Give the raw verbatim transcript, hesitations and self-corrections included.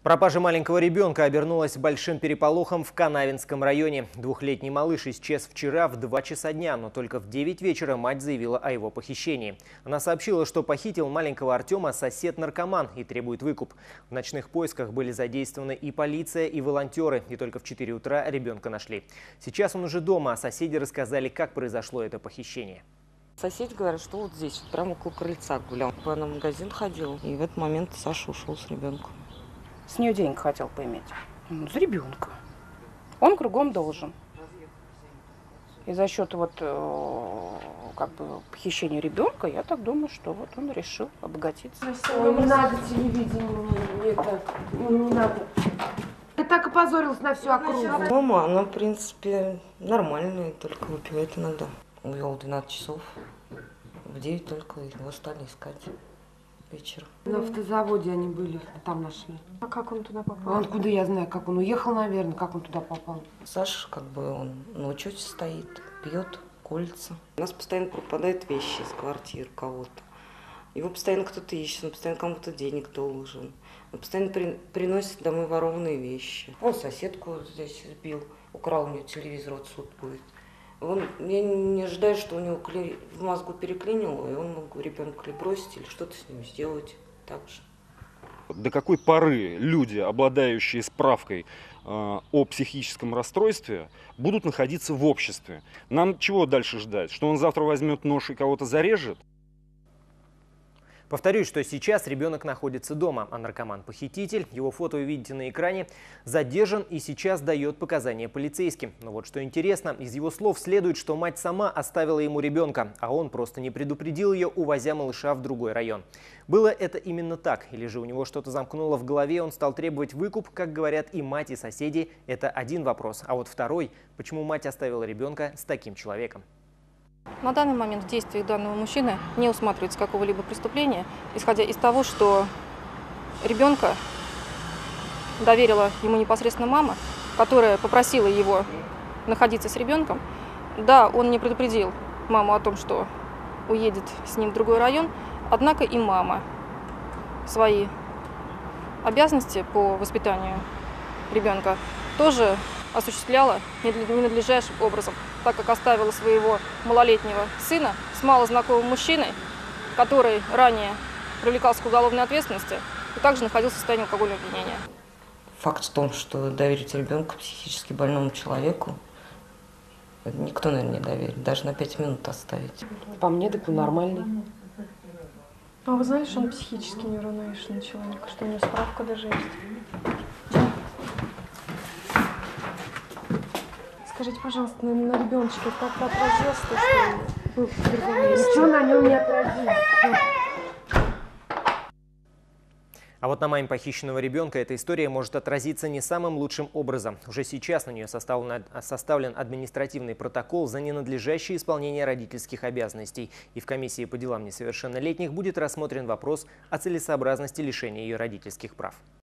Пропажа маленького ребенка обернулась большим переполохом в Канавинском районе. Двухлетний малыш исчез вчера в два часа дня, но только в девять вечера мать заявила о его похищении. Она сообщила, что похитил маленького Артема сосед-наркоман и требует выкуп. В ночных поисках были задействованы и полиция, и волонтеры, и только в четыре утра ребенка нашли. Сейчас он уже дома, а соседи рассказали, как произошло это похищение. Соседи говорят, что вот здесь, вот прямо около крыльца гулял. Я на магазин ходил, и в этот момент Саша ушел с ребенком. С нее денег хотел поиметь. Ну, за ребенка. Он кругом должен. И за счет вот э, как бы похищения ребенка, я так думаю, что вот он решил обогатиться. Ой, не надо телевидение, это, ну, не надо. Ты так опозорилась на всю округу. Мама, она, в принципе, нормальная, только выпивает иногда. Увел в двенадцать часов, в девять только его стали искать вечером. На автозаводе они были, там нашли. А как он туда попал? А он куда, я знаю, как он уехал, наверное, как он туда попал. Саша, как бы, он на учете стоит, пьет, колется. У нас постоянно пропадают вещи из квартир кого-то. Его постоянно кто-то ищет, он постоянно кому-то денег должен. Он постоянно при, приносит домой ворованные вещи. Он соседку здесь сбил, украл у нее телевизор, вот суд будет. Он, я не ожидаю, что у него кли, в мозгу переклинило, и он мог ребенка или бросить, или что-то с ним сделать так же. До какой поры люди, обладающие справкой э, о психическом расстройстве, будут находиться в обществе? Нам чего дальше ждать? Что он завтра возьмет нож и кого-то зарежет? Повторюсь, что сейчас ребенок находится дома, а наркоман-похититель, его фото вы видите на экране, задержан и сейчас дает показания полицейским. Но вот что интересно, из его слов следует, что мать сама оставила ему ребенка, а он просто не предупредил ее, увозя малыша в другой район. Было это именно так, или же у него что-то замкнуло в голове, он стал требовать выкуп, как говорят и мать, и соседи, это один вопрос. А вот второй, почему мать оставила ребенка с таким человеком? На данный момент в действиях данного мужчины не усматривается какого-либо преступления, исходя из того, что ребенка доверила ему непосредственно мама, которая попросила его находиться с ребенком. Да, он не предупредил маму о том, что уедет с ним в другой район, однако и мама свои обязанности по воспитанию ребенка тоже осуществляла ненадлежащим образом, так как оставила своего малолетнего сына с малознакомым мужчиной, который ранее привлекался к уголовной ответственности и также находился в состоянии алкогольного опьянения. Факт в том, что доверить ребенка психически больному человеку никто, наверное, не доверит, даже на пять минут оставить. По мне, так он нормальный. А вы знаете, что он психически неуравновешенный человек, что у него справка даже есть? Скажите, пожалуйста, на, на ребеночке как-то отразилось то, что был в другом месте? Ничего на нем не отразилось. А вот на маме похищенного ребенка эта история может отразиться не самым лучшим образом. Уже сейчас на нее составлен, составлен административный протокол за ненадлежащее исполнение родительских обязанностей. И в комиссии по делам несовершеннолетних будет рассмотрен вопрос о целесообразности лишения ее родительских прав.